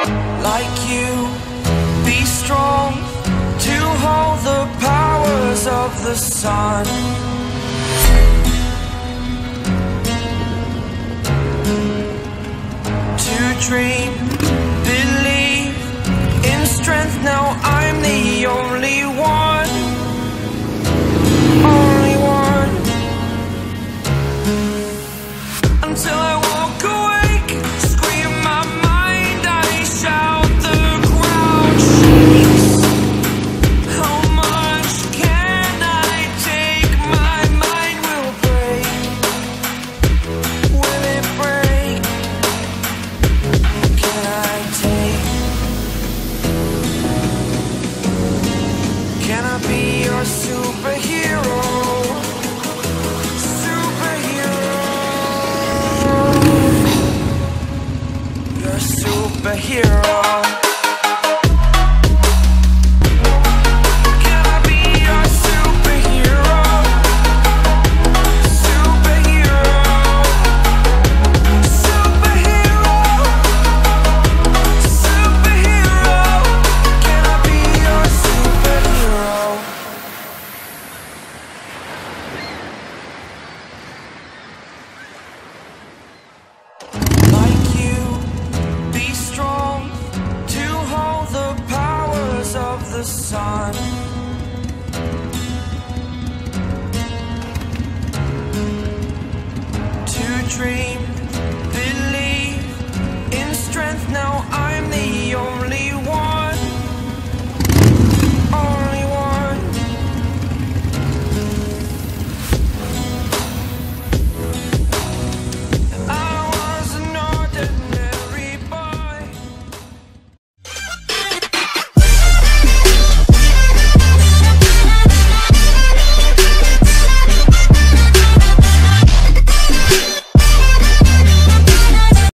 like you, be strong to hold the powers of the sun. To dream, believe in strength. Now I'm the only one, only one. Until I walk awake, scream my mind, I shout, the ground shakes. How much can I take? My mind will break. Will it break? Can I take? Can I be your superhero? Superhero. Can I be your superhero? Superhero. Superhero. Superhero. Can I be your superhero? Like you, be strong to hold the powers of the sun. To dream, believe in strength. Now I'm the only